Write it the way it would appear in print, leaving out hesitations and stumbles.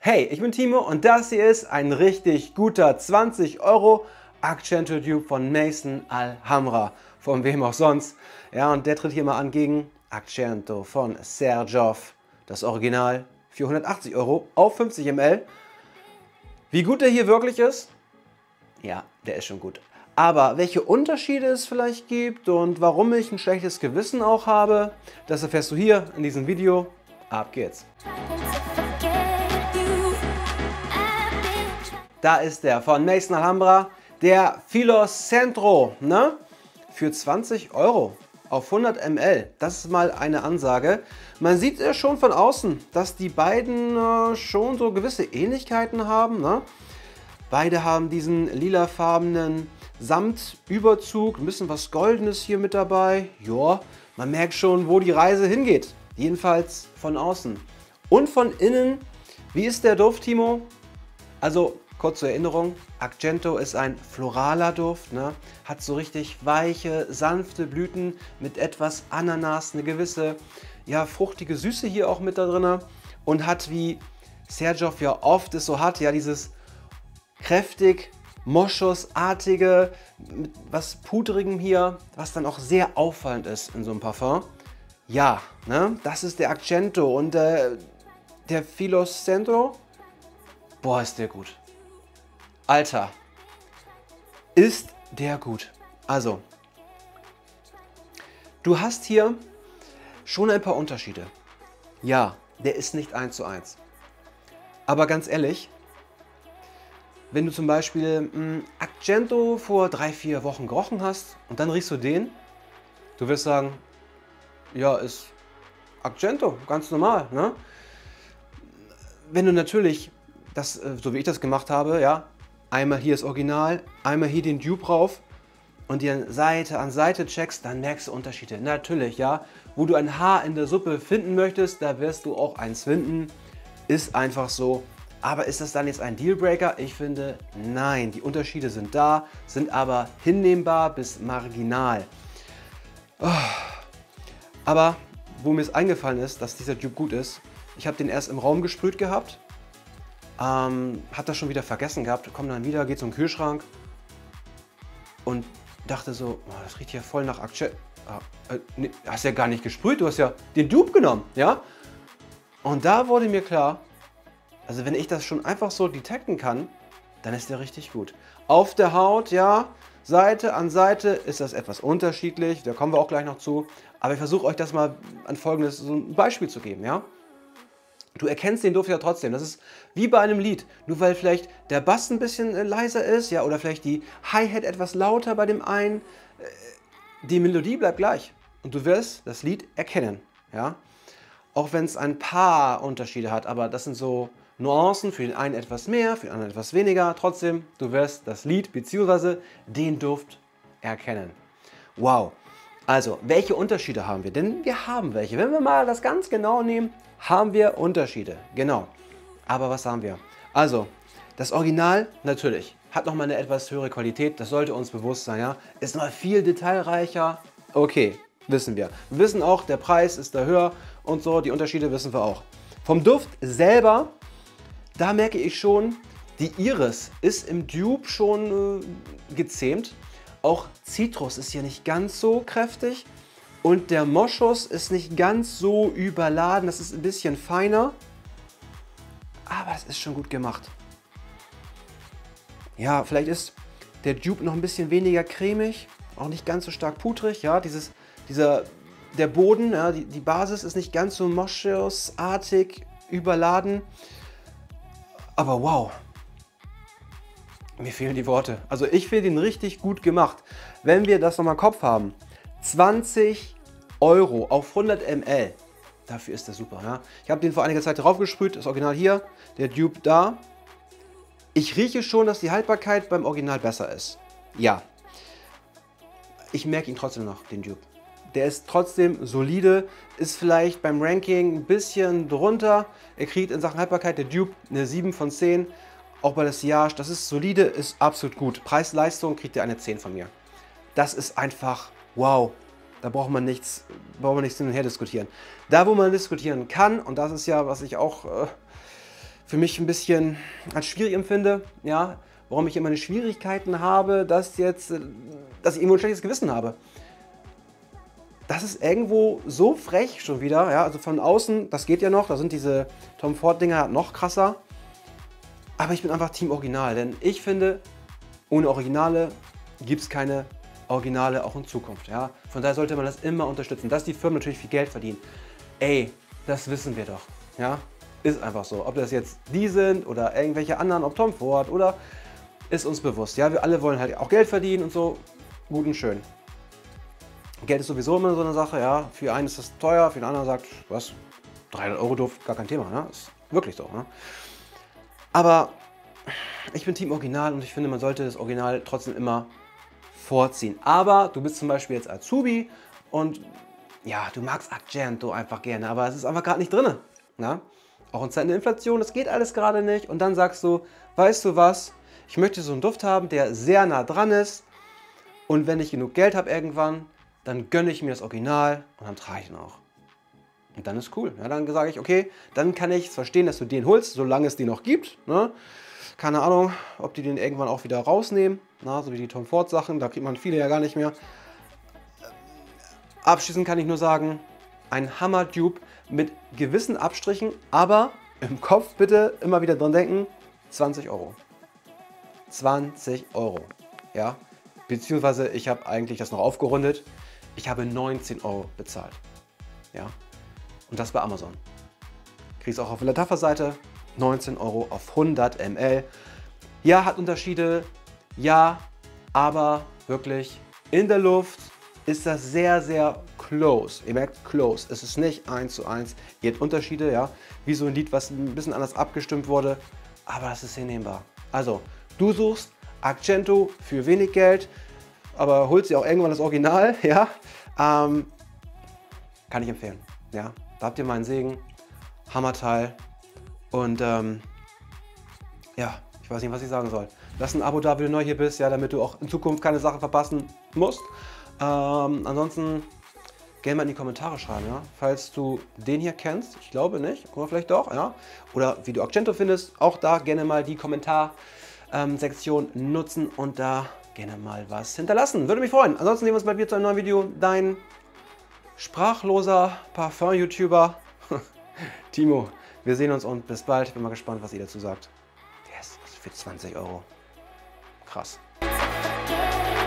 Hey, ich bin Timo und das hier ist ein richtig guter 20 Euro Argento Dupe von Mason Alhambra. Von wem auch sonst. Ja, und der tritt hier mal an gegen Argento von Serjoff. Das Original 480 Euro auf 50 ml. Wie gut der hier wirklich ist? Ja, der ist schon gut. Aber welche Unterschiede es vielleicht gibt und warum ich ein schlechtes Gewissen auch habe, das erfährst du hier in diesem Video. Ab geht's! Da ist der von Mason Alhambra, der Filocentro, ne? Für 20 Euro auf 100 ml. Das ist mal eine Ansage. Man sieht ja schon von außen, dass die beiden schon so gewisse Ähnlichkeiten haben, ne? Beide haben diesen lilafarbenen Samtüberzug, ein bisschen was Goldenes hier mit dabei. Ja, man merkt schon, wo die Reise hingeht. Jedenfalls von außen. Und von innen, wie ist der Duft, Timo? Also, kurz zur Erinnerung, Argento ist ein floraler Duft, ne? Hat so richtig weiche, sanfte Blüten mit etwas Ananas, eine gewisse, ja, fruchtige Süße hier auch mit da drin. Und hat, wie Serjoff ja oft es so hat, ja, dieses kräftig Moschusartige, mit was Pudrigem hier, was dann auch sehr auffallend ist in so einem Parfum. Ja, ne? Das ist der Argento und der Filocentro, boah, ist der gut. Alter, ist der gut. Also, du hast hier schon ein paar Unterschiede. Ja, der ist nicht 1:1. Aber ganz ehrlich, wenn du zum Beispiel Argento vor 3-4 Wochen gerochen hast und dann riechst du den, du wirst sagen, ja, ist Argento, ganz normal, ne? Wenn du natürlich, das, so wie ich das gemacht habe, ja, einmal hier das Original, einmal hier den Dupe rauf und dir Seite an Seite checkst, dann merkst du Unterschiede. Natürlich, ja, wo du ein Haar in der Suppe finden möchtest, da wirst du auch eins finden, ist einfach so. Aber ist das dann jetzt ein Dealbreaker? Ich finde, nein. Die Unterschiede sind da, sind aber hinnehmbar bis marginal. Oh. Aber wo mir es eingefallen ist, dass dieser Dupe gut ist, ich habe den erst im Raum gesprüht gehabt, habe das schon wieder vergessen gehabt, komme dann wieder, gehe zum Kühlschrank und dachte so, oh, das riecht ja voll nach Argento. Nee, hast ja gar nicht gesprüht, du hast ja den Dupe genommen, ja? Und da wurde mir klar, also wenn ich das schon einfach so detekten kann, dann ist der richtig gut. Auf der Haut, ja, Seite an Seite ist das etwas unterschiedlich, da kommen wir auch gleich noch zu. Aber ich versuche euch das mal an folgendes so ein Beispiel zu geben, ja. Du erkennst den Duft ja trotzdem, das ist wie bei einem Lied. Nur weil vielleicht der Bass ein bisschen leiser ist, ja, oder vielleicht die Hi-Hat etwas lauter bei dem einen, die Melodie bleibt gleich. Und du wirst das Lied erkennen, ja. Auch wenn es ein paar Unterschiede hat, aber das sind so Nuancen, für den einen etwas mehr, für den anderen etwas weniger. Trotzdem, du wirst das Lied bzw. den Duft erkennen. Wow. Also, welche Unterschiede haben wir? Denn wir haben welche. Wenn wir mal das ganz genau nehmen, haben wir Unterschiede. Genau. Aber was haben wir? Also, das Original natürlich hat nochmal eine etwas höhere Qualität. Das sollte uns bewusst sein. Ja? Ist noch viel detailreicher. Okay, wissen wir. Wir wissen auch, der Preis ist da höher und so. Die Unterschiede wissen wir auch. Vom Duft selber, da merke ich schon, die Iris ist im Dupe schon gezähmt. Auch Zitrus ist hier nicht ganz so kräftig. Und der Moschus ist nicht ganz so überladen. Das ist ein bisschen feiner. Aber es ist schon gut gemacht. Ja, vielleicht ist der Dupe noch ein bisschen weniger cremig. Auch nicht ganz so stark pudrig. Ja, der Boden, ja, die Basis ist nicht ganz so moschusartig überladen. Aber wow, mir fehlen die Worte. Also ich finde ihn richtig gut gemacht. Wenn wir das nochmal im Kopf haben, 20 Euro auf 100 ml, dafür ist das super. Ja? Ich habe den vor einiger Zeit drauf gesprüht, das Original hier, der Dupe da. Ich rieche schon, dass die Haltbarkeit beim Original besser ist. Ja, ich merke ihn trotzdem noch, den Dupe. Der ist trotzdem solide, ist vielleicht beim Ranking ein bisschen drunter. Er kriegt in Sachen Haltbarkeit der Dupe eine 7 von 10. Auch bei der Sillage, das ist solide, ist absolut gut. Preis-Leistung kriegt ihr eine 10 von mir. Das ist einfach wow. Da braucht man nichts hin und her diskutieren. Da, wo man diskutieren kann, und das ist ja, was ich auch für mich ein bisschen als schwierig empfinde, ja, warum ich immer meine Schwierigkeiten habe, dass ich irgendwo ein schlechtes Gewissen habe. Das ist irgendwo so frech schon wieder, ja, also von außen, das geht ja noch, da sind diese Tom Ford Dinger noch krasser, aber ich bin einfach Team Original, denn ich finde, ohne Originale gibt es keine Originale auch in Zukunft, ja, von daher sollte man das immer unterstützen, dass die Firmen natürlich viel Geld verdienen, ey, das wissen wir doch, ja, ist einfach so, ob das jetzt die sind oder irgendwelche anderen, ob Tom Ford oder, ist uns bewusst, ja, wir alle wollen halt auch Geld verdienen und so, gut und schön. Geld ist sowieso immer so eine Sache, ja. Für einen ist das teuer, für den anderen sagt, was, 300 Euro doof, gar kein Thema, ne? Ist wirklich so, ne? Aber ich bin Team Original und ich finde, man sollte das Original trotzdem immer vorziehen. Aber du bist zum Beispiel jetzt Azubi und ja, du magst Argento einfach gerne, aber es ist einfach gerade nicht drin, ne? Auch in Zeiten der Inflation, das geht alles gerade nicht. Und dann sagst du, weißt du was, ich möchte so einen Duft haben, der sehr nah dran ist und wenn ich genug Geld habe irgendwann, dann gönne ich mir das Original und dann trage ich ihn auch. Und dann ist cool. Ja, dann sage ich, okay, dann kann ich es verstehen, dass du den holst, solange es den noch gibt. Ne? Keine Ahnung, ob die den irgendwann auch wieder rausnehmen. Na, so wie die Tom Ford Sachen, da kriegt man viele ja gar nicht mehr. Abschließend kann ich nur sagen, ein Hammer-Dupe mit gewissen Abstrichen, aber im Kopf bitte immer wieder dran denken, 20 Euro. 20 Euro. Ja, beziehungsweise ich habe eigentlich das noch aufgerundet. Ich habe 19 Euro bezahlt. Ja. Und das bei Amazon. Kriegst auch auf der Taffer-Seite 19 Euro auf 100 ml. Ja, hat Unterschiede. Ja, aber wirklich in der Luft ist das sehr, sehr close. Ihr merkt close. Es ist nicht 1:1. Ihr habt Unterschiede, ja. Wie so ein Lied, was ein bisschen anders abgestimmt wurde. Aber das ist hinnehmbar. Also, du suchst Argento für wenig Geld, aber holst dir auch irgendwann das Original, ja, kann ich empfehlen, ja, da habt ihr meinen Segen, Hammerteil und ja, ich weiß nicht, was ich sagen soll. Lass ein Abo da, wenn du neu hier bist, ja, damit du auch in Zukunft keine Sachen verpassen musst. Ansonsten gerne mal in die Kommentare schreiben, ja, falls du den hier kennst, ich glaube nicht, oder vielleicht doch, ja, oder wie du Argento findest, auch da gerne mal die Kommentarsektion nutzen und da gerne mal was hinterlassen. Würde mich freuen. Ansonsten sehen wir uns bald wieder zu einem neuen Video. Dein sprachloser Parfum-YouTuber Timo. Wir sehen uns und bis bald. Bin mal gespannt, was ihr dazu sagt. Yes, für 20 Euro. Krass.